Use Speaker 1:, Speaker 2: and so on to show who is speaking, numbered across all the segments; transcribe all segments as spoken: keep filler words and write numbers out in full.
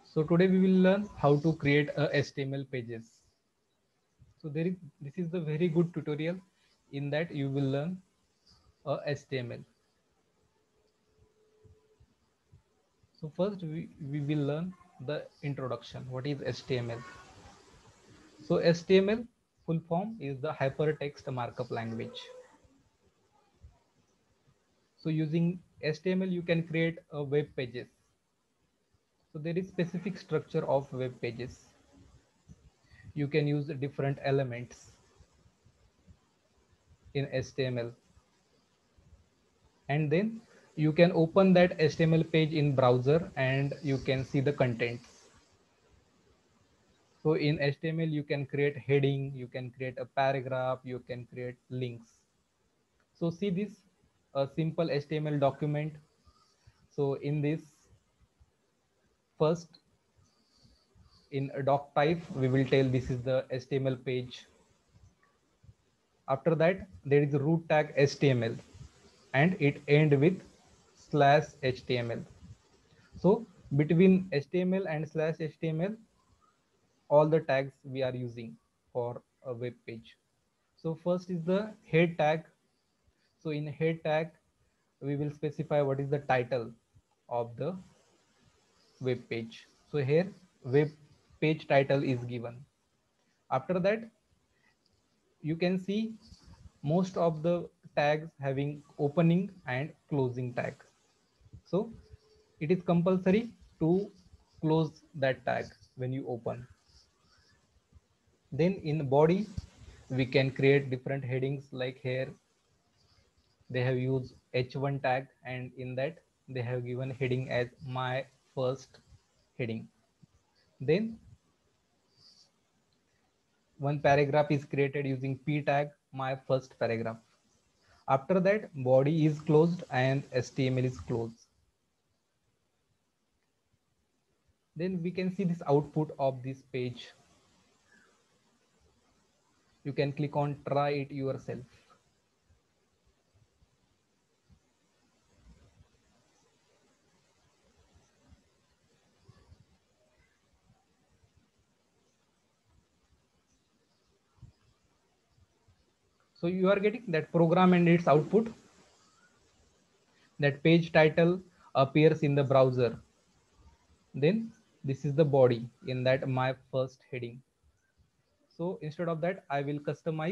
Speaker 1: So today we will learn how to create a H T M L pages. So there is this is the very good tutorial. In that you will learn a H T M L. So first we, we will learn the introduction. What is H T M L? So H T M L full form is the hypertext markup language. So using H T M L you can create a web pages. So there is specific structure of web pages. You can use different elements in H T M L, and then you can open that H T M L page in browser and you can see the contents. So in H T M L you can create heading, you can create a paragraph, you can create links. So see this a simple H T M L document. So in this, first in a doc type we will tell this is the H T M L page. After that there is a root tag H T M L and it end with slash H T M L. So between H T M L and slash H T M L, all the tags we are using for a web page. So first is the head tag. So in head tag, we will specify what is the title of the web page. So here web page title is given. After that, you can see most of the tags having opening and closing tag. So it is compulsory to close that tag when you open. Then in body, we can create different headings. Like here they have used H one tag, and in that they have given heading as my first heading. Then one paragraph is created using P tag, my first paragraph. After that body is closed and H T M L is closed. Then we can see this output of this page. You can click on try it yourself. So you are getting that program and its output. That page title appears in the browser. Then this is the body in that my first heading. So instead of that, I will customize.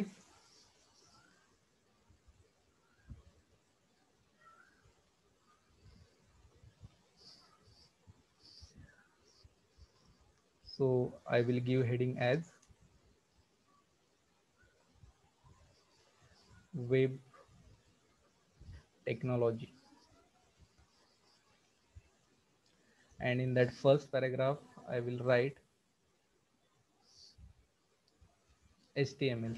Speaker 1: So I will give heading as web technology. And in that first paragraph, I will write H T M L.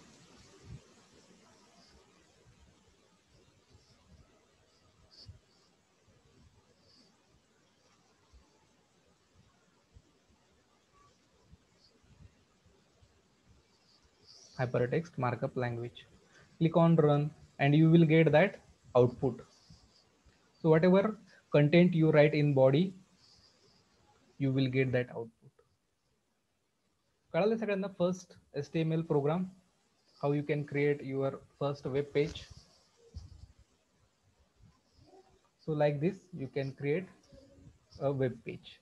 Speaker 1: Hypertext markup language. Click on run and you will get that output. So whatever content you write in body, you will get that output. कळालं सगळ्यांना first H T M L program, how you can create your first web page. So like this, you can create a web page.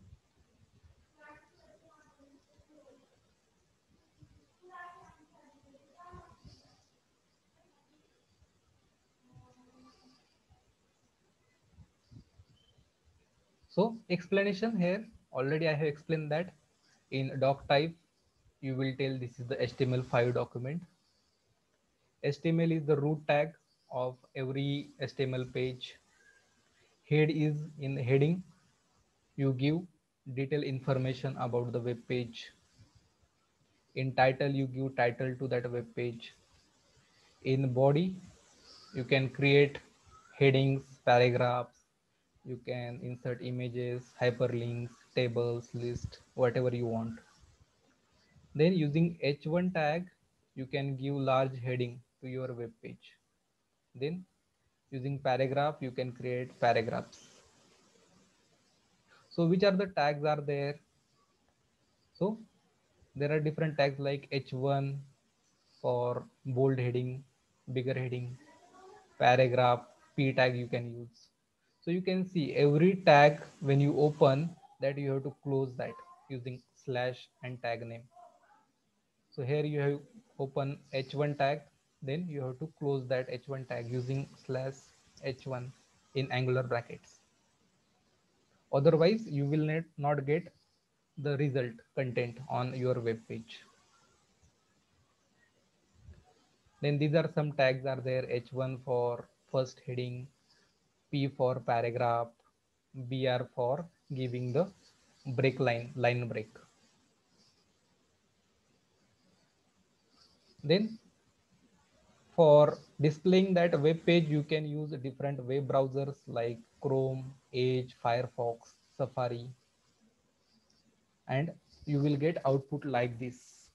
Speaker 1: So explanation here, already I have explained that in doc type, you will tell this is the H T M L five document. H T M L is the root tag of every H T M L page. Head is in heading. You give detailed information about the web page. In title, you give title to that web page. In body, you can create headings, paragraphs. You can insert images, hyperlinks, tables, list, whatever you want. Then using H one tag, you can give large heading to your web page. Then using paragraph, you can create paragraphs. So which are the tags are there? So there are different tags like H one for bold heading, bigger heading, paragraph, P tag you can use. So you can see every tag when you open that you have to close that using slash and tag name. So here you have open H one tag, then you have to close that H one tag using slash H one in angular brackets. Otherwise you will not, not get the result content on your web page. Then these are some tags are there: H one for first heading, P for paragraph, B R for giving the break line, line break. Then for displaying that web page, you can use different web browsers like Chrome, Edge, Firefox, Safari, and you will get output like this.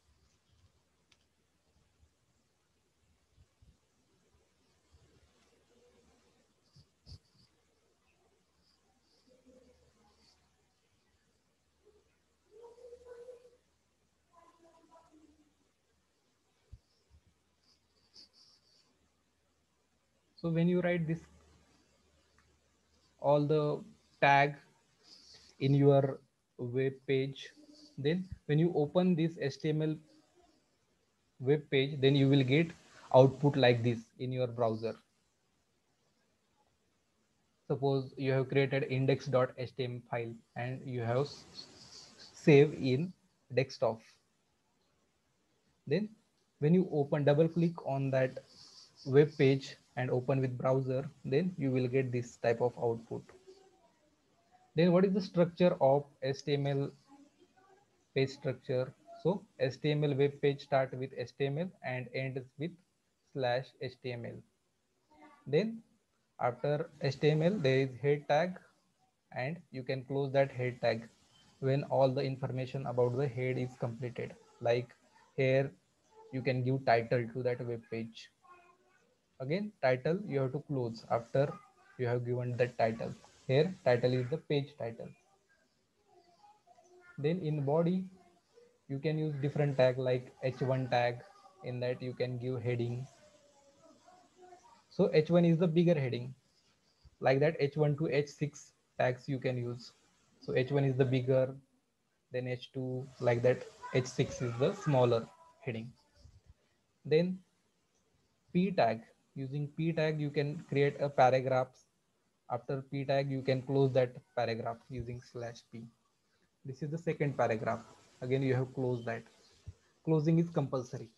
Speaker 1: So when you write this, all the tag in your web page, then when you open this H T M L web page, then you will get output like this in your browser. Suppose you have created index.html file and you have save in desktop. Then when you open, double click on that web page and open with browser, then you will get this type of output. Then what is the structure of H T M L page structure? So H T M L web page start with H T M L and ends with slash H T M L. Then after H T M L there is head tag, and you can close that head tag when all the information about the head is completed. Like here you can give title to that web page. Again title you have to close after you have given that title. Here title is the page title. Then in body you can use different tag like H one tag. In that you can give heading. So H one is the bigger heading. Like that H one to H six tags you can use. So H one is the bigger, then H two, like that H six is the smaller heading. Then P tag, using P tag you can create a paragraph. After P tag you can close that paragraph using slash P. This is the second paragraph. Again you have closed that. Closing is compulsory.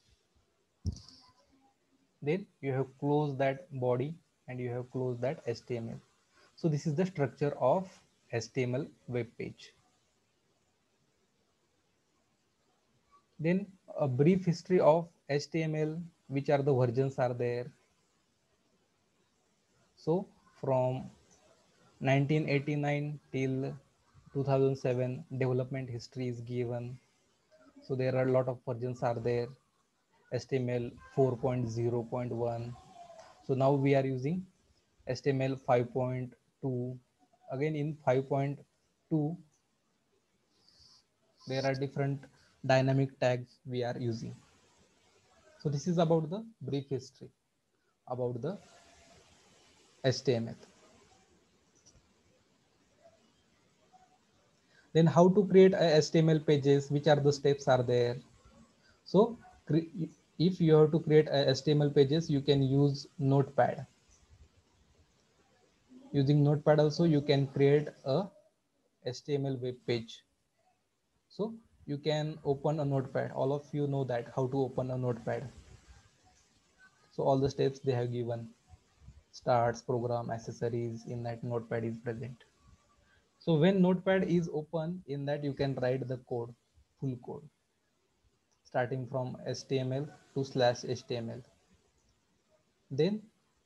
Speaker 1: Then you have closed that body and you have closed that H T M L. So this is the structure of H T M L web page. Then a brief history of H T M L, which are the versions are there. So from nineteen eighty-nine till two thousand seven, development history is given. So there are a lot of versions are there. H T M L four point zero point one. So now we are using H T M L five point two. Again in five point two, there are different dynamic tags we are using. So this is about the brief history about the H T M L. Then how to create a H T M L pages, which are the steps are there. So if you have to create a H T M L pages, you can use Notepad. Using Notepad also you can create a H T M L web page. So you can open a Notepad. All of you know that how to open a Notepad. So all the steps they have given, starts, program, accessories, in that Notepad is present. So when Notepad is open, in that you can write the code, full code, starting from H T M L to slash H T M L. Then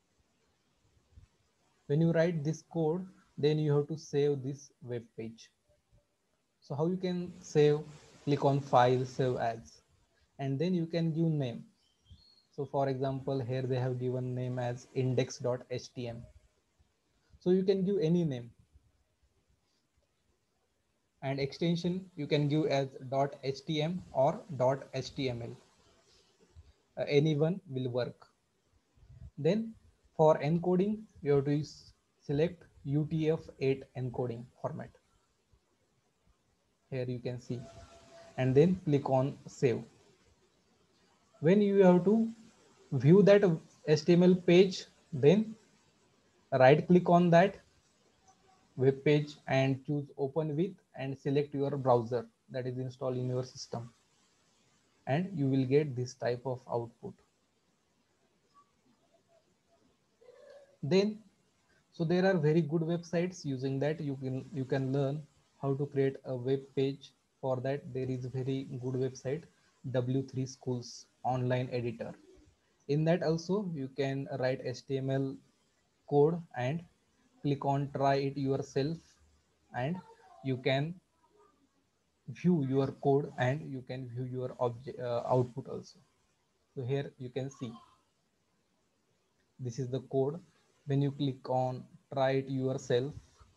Speaker 1: when you write this code, then you have to save this web page. So how you can save? Click on file, save as, and then you can give name. So for example, here they have given name as index.htm. So you can give any name. and extension you can give as .htm or .html. Uh, anyone will work. Then for encoding, you have to select U T F eight encoding format. Here you can see, and then click on save. When you have to view that H T M L page, then right click on that web page and choose open with and select your browser that is installed in your system, and you will get this type of output. Then so there are very good websites. Using that you can you can learn how to create a web page. For that there is a very good website, W three Schools online editor. In that also you can write H T M L code and click on try it yourself, and you can view your code and you can view your object uh, output also. So here you can see this is the code. When you click on try it yourself,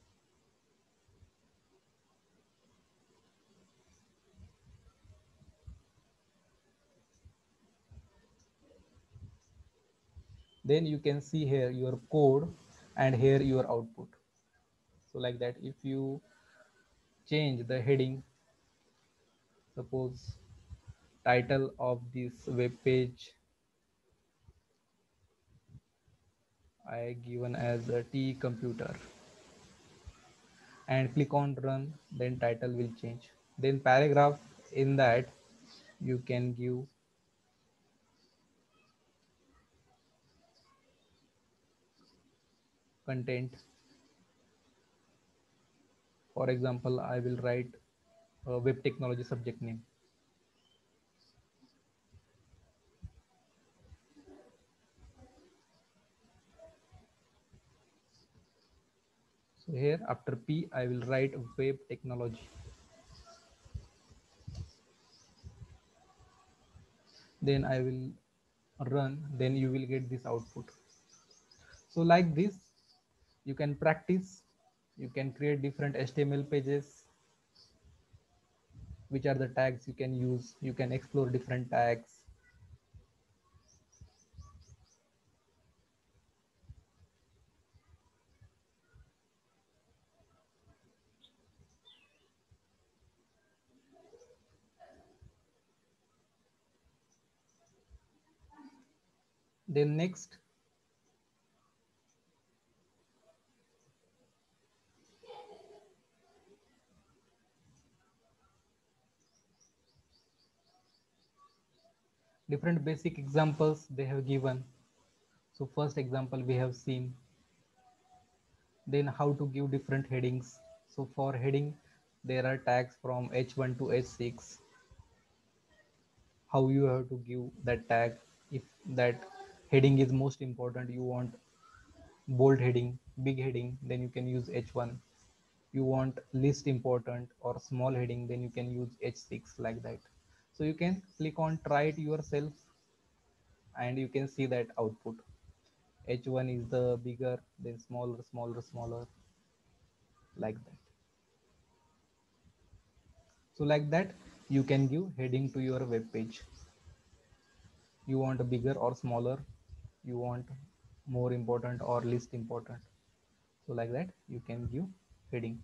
Speaker 1: then you can see here your code and here your output. So like that, if you change the heading, suppose title of this web page I given as a T computer and click on run, then title will change. Then paragraph, in that you can give content. For example, I will write a web technology subject name. So here after P I will write web technology. Then I will run, then you will get this output. So like this you can practice, you can create different H T M L pages. Which are the tags you can use? You can explore different tags. Then next, different basic examples they have given. So first example we have seen. Then how to give different headings. So for heading there are tags from H one to H six. How you have to give that tag. If that heading is most important, you want bold heading, big heading, then you can use H one. You want least important or small heading, then you can use H six, like that. So you can click on try it yourself and you can see that output. H one is the bigger, then smaller, smaller, smaller, like that. So like that you can give heading to your web page. You want a bigger or smaller, you want more important or least important. So like that you can give heading.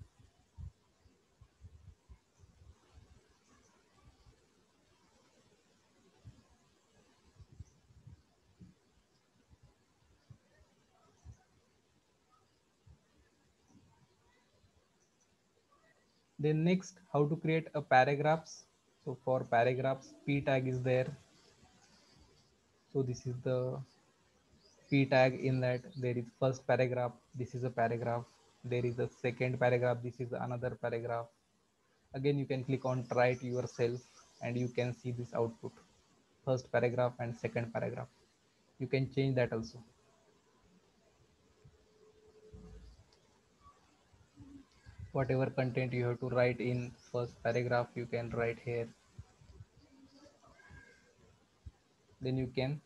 Speaker 1: Then next, how to create a paragraphs. So for paragraphs, P tag is there. So this is the P tag. In that there is first paragraph, this is a paragraph. There is a second paragraph, this is another paragraph. Again you can click on try it yourself and you can see this output, first paragraph and second paragraph. You can change that also. Whatever content you have to write in first paragraph, you can write here. Then you can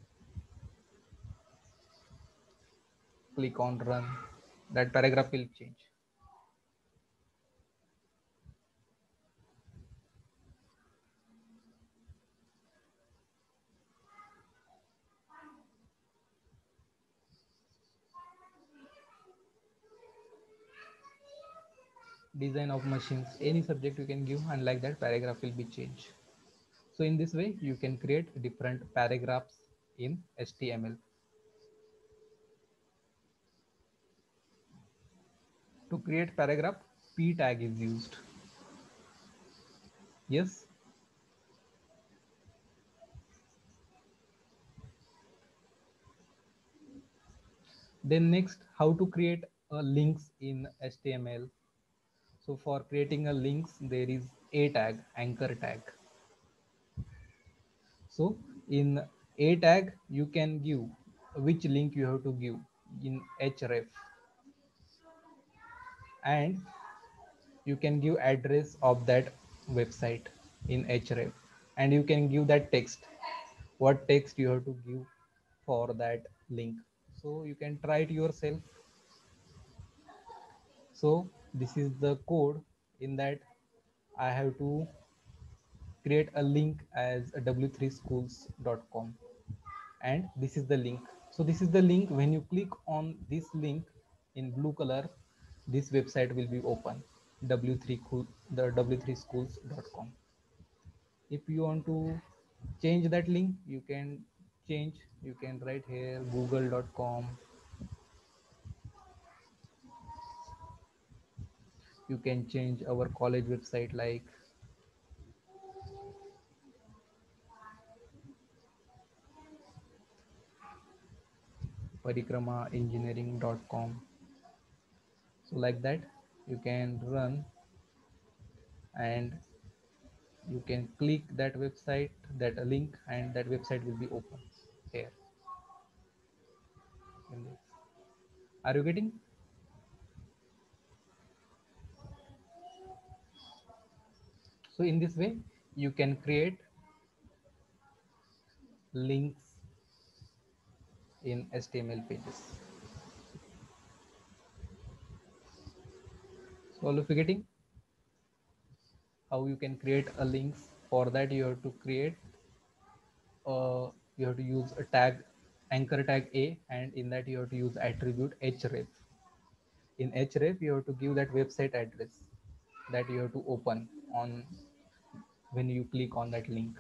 Speaker 1: click on run, that paragraph will change. design of machines, any subject you can give, and like that paragraph will be changed. So in this way you can create different paragraphs in H T M L. To create paragraph, p tag is used. Yes. Then next, how to create uh, links in H T M L. So for creating a links, there is a tag, anchor tag. So in a tag, you can give which link you have to give in href, and you can give address of that website in href, and you can give that text, what text you have to give for that link. So you can try it yourself. So this is the code. In that I have to create a link as a w three schools dot com, and this is the link. So this is the link. When you click on this link in blue color, this website will be open, w three the w three schools dot com. If you want to change that link, you can change. You can write here google dot com. You can change our college website like parikrama engineering dot com. So like that you can run, and you can click that website, that link, and that website will be open here in this. Are you getting? So in this way you can create links in H T M L pages. So all of you getting how you can create a links? For that you have to create uh, you have to use a tag, anchor tag a, and in that you have to use attribute href. In href you have to give that website address that you have to open on when you click on that link.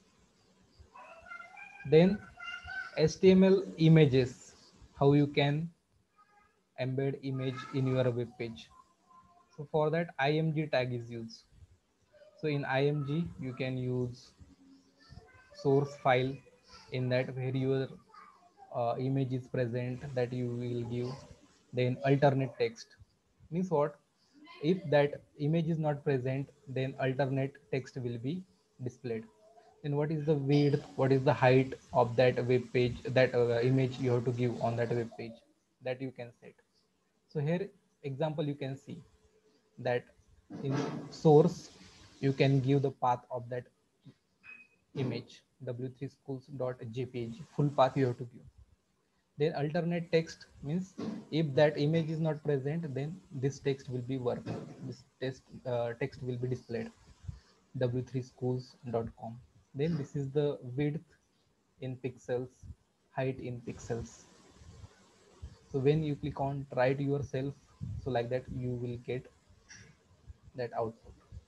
Speaker 1: Then H T M L images, how you can embed image in your web page. So for that img tag is used. So in img you can use source file, in that where your uh, image is present, that you will give. Then alternate text means what? If that image is not present, then alternate text will be displayed. Then what is the width, what is the height of that web page, that uh, image you have to give on that web page, that you can set. So here example you can see that in source you can give the path of that image, w three schools dot j p g, full path you have to give. Then alternate text means if that image is not present, then this text will be work, this text uh, text will be displayed, w three schools dot com. Then this is the width in pixels, height in pixels. So when you click on try it yourself, so like that you will get that output.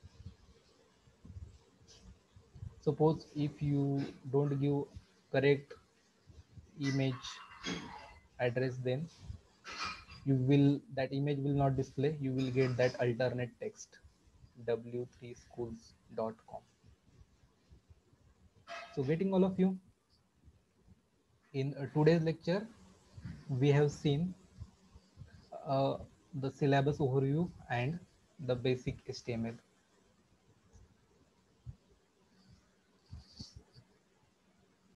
Speaker 1: Suppose if you don't give correct image address, then you will, that image will not display, you will get that alternate text, w three schools dot com. So getting all of you, in uh, today's lecture we have seen uh, the syllabus overview and the basic H T M L.